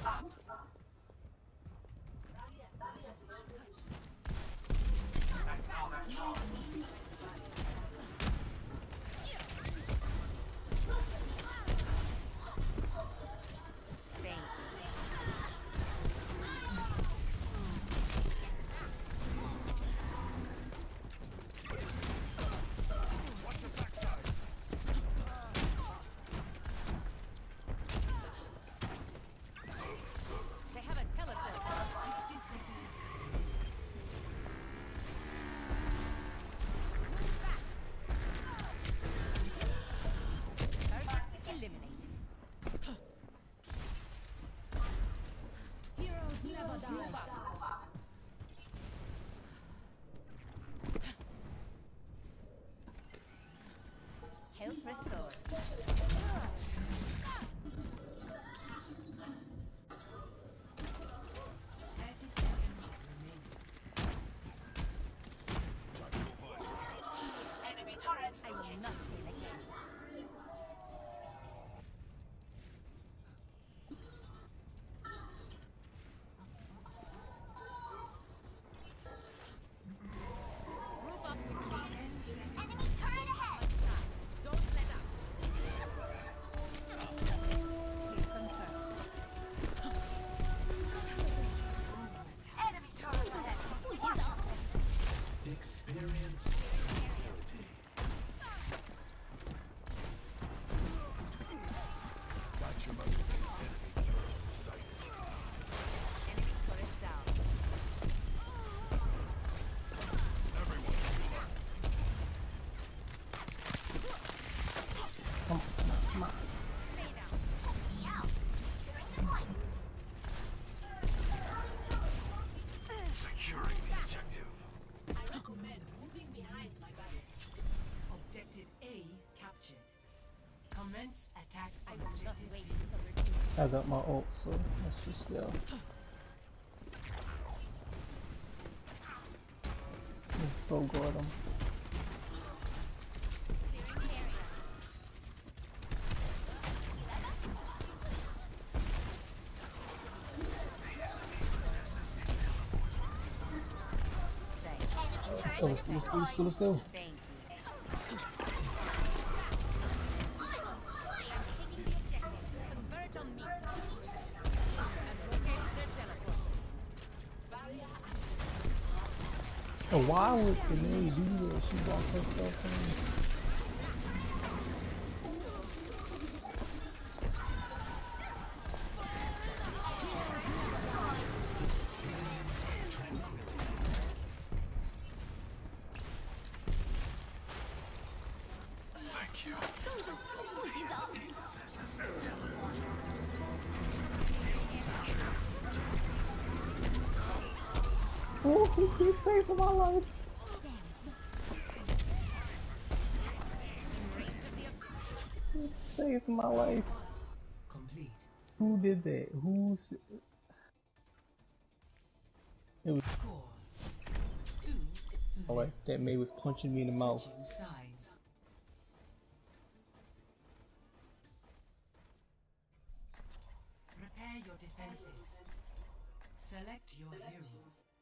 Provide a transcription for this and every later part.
They have a teleport. 60 seconds. Target eliminated. Heroes never die. Health restored. 30 seconds remaining. Enemy turret. I will not fail again. Group up with me. Enemy turret ahead. Don't let up. Kill confirmed. Enemy turret ahead. 不洗澡。 Experience tranquility. Got your motive. Enemy turret sighted. Enemy turret down. Everyone sure. Stay down. Me out. Securing the point. Securing the objective. I recommend moving behind my barrier. Objective A captured. Commence attack I on will not objective waste this opportunity. I got my ult, so let's just go. Let's go guard him. Clearing the area. Thanks. Let's go. Thank you. Converge on me. And locate their teleport. And why would the lady do that? She walked herself in. Thank you. 不洗澡。 Oh, you saved my life. Saved my life. complete. Who did that? Who's it was Score 2 to 0. like that May was punching me in the mouth. Switching sides. Prepare your defenses. Select your hero.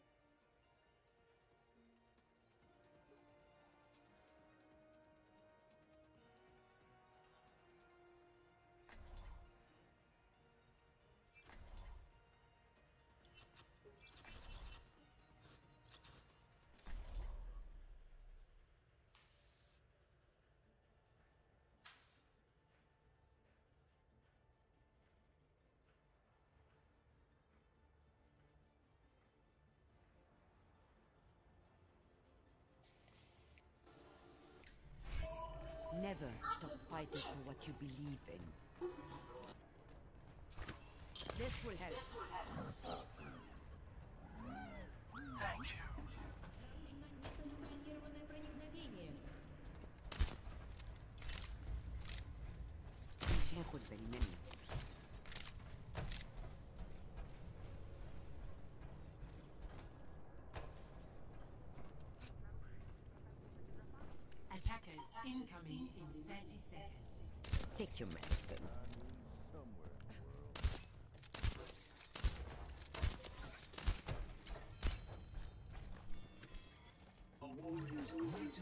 Never stop fighting for what you believe in. This will help. Thank you. ناخد بالي منك. Attackers incoming in 30 seconds. Take your medicine.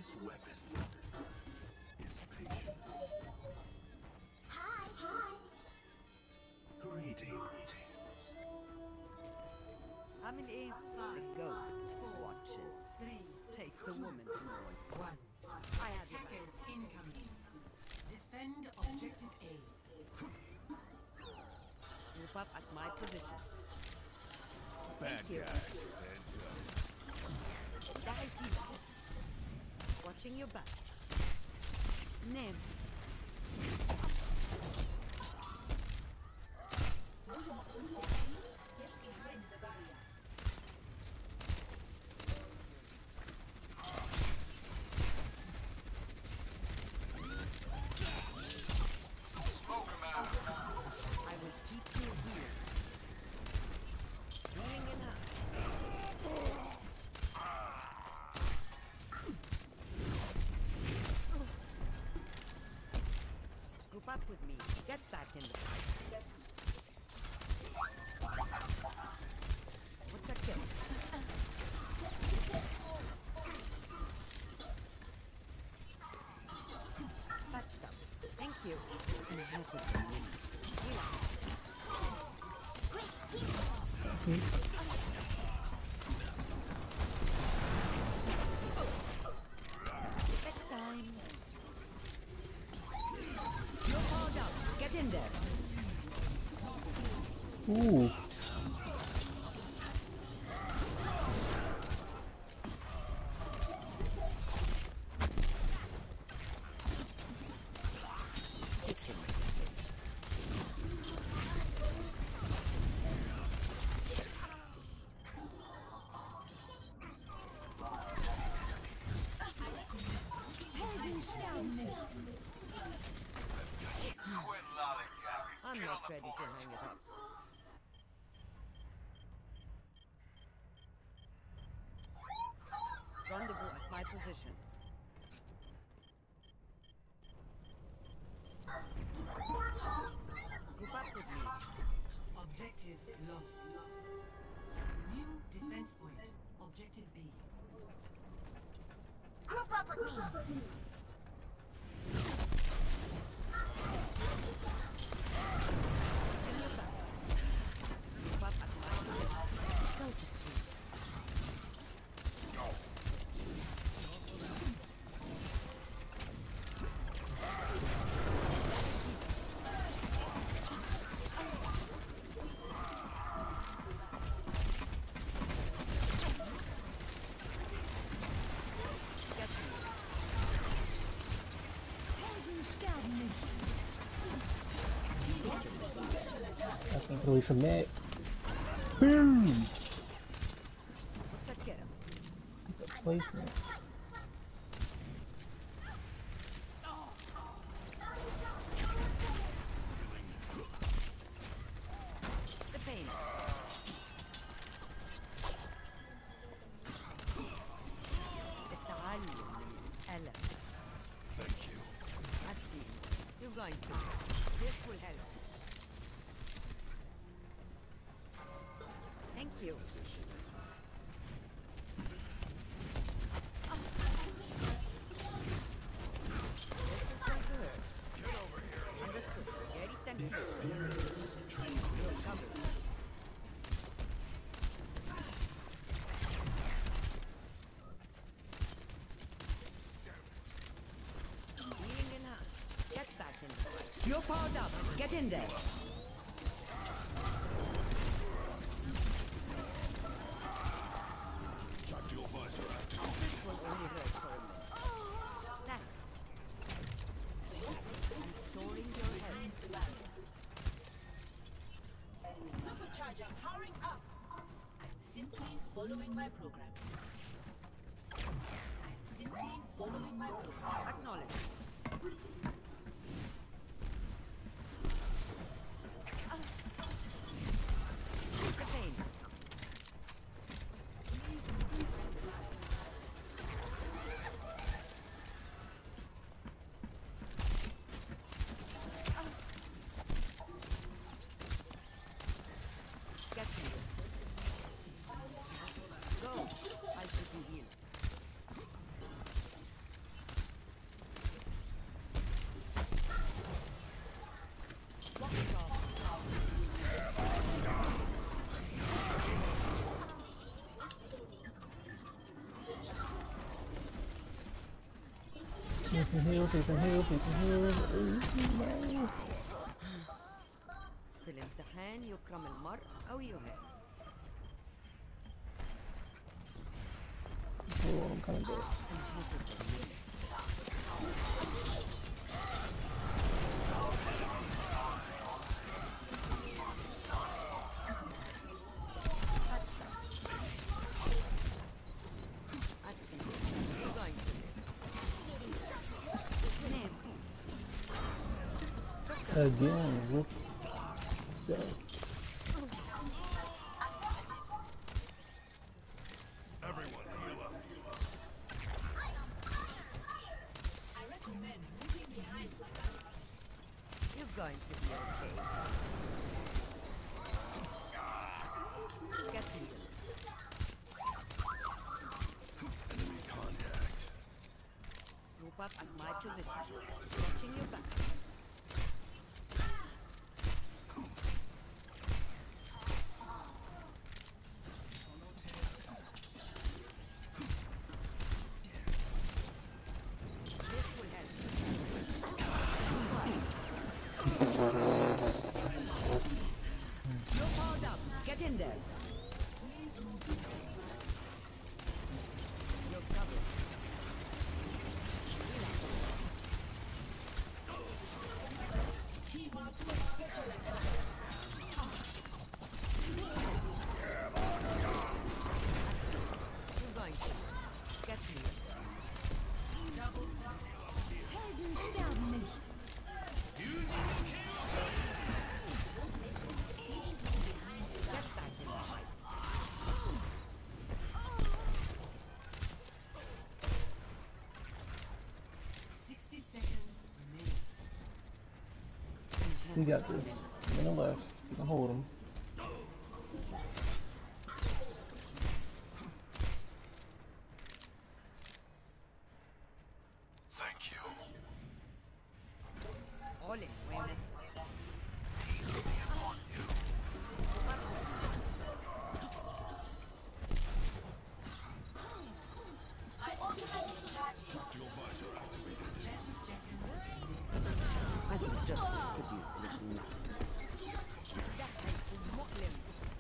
greatest weapon is patience. Greetings. Family, the ghost watches. Takes a woman to mourn. 1. I have your back. Attackers incoming. Defend objective A. Group up at my position. Bad you. guys, heads up. Dive deep. Watching your back. Name. I will keep you here. Healing in hand. Group up with me. Get back in the fight. What's a kill? Patched up. Thank you. And I hope it's a win. Next time. You're powered up. Get in there. Ooh. I'm not ready to hang it up. Rendezvous at my position. Group up with me. Objective lost. New defense point. Objective B. Group up with me. Watching your back. Group up at my position. So to speak. Get me. I can't get away from that. Boom! What's a kill? The placement. The pain. Italian element. Thank you. I see. You're going to. This will help. Thank you. This is going to hurt. Get over here. Understood. Very tentative. Experience You're covered. Healing in hand. Get back in the fight. You're powered up. Get in there. Talk to your buzzer. This will only hurt for a minute. Thanks. Restoring your health. Supercharger powering up. I'm simply following my program. I'm simply following my program. Acknowledge. The pain. Get me. Go. I'll keep you healed. Need some heals, need some heals, need some heals. Ooh, no. في الامتحان يكرم المرء أو يهان. Oh, I'm coming back. Again, whoop. Let's go. Everyone heal up. I recommend moving behind my back. You're going to be okay. Get here. Enemy contact. Group up at my position. Watching your back. You're powered up. Get in there. You're covered. Team up for special attack. You're going to. Get here. Helden sterben nicht. Get back in the fight. 60 seconds remaining. You got this. On the left. You can hold him. Thank you. All in. Wayne. I think justice could use a little luck. That is Muslim.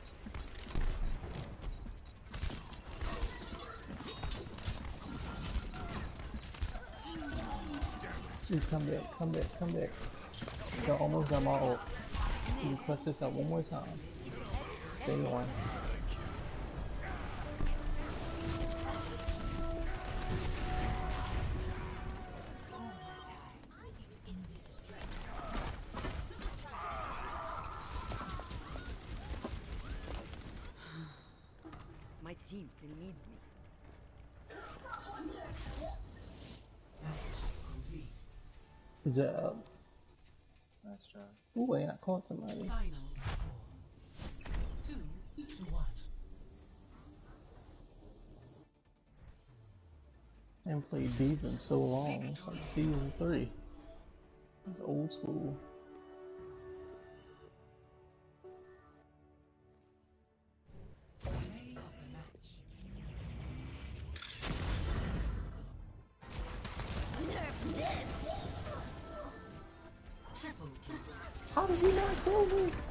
Dude, come back, come back, come back. I almost got my ult. You clutch this out one more time. Stay on. My team still needs me. Good job. Nice try. Ooh, and I caught somebody. Final score 2-1. I haven't played Diva in so long. It's like season 3. It's old school. Play of the match. Nerf this. Triple kill. How did he not kill me?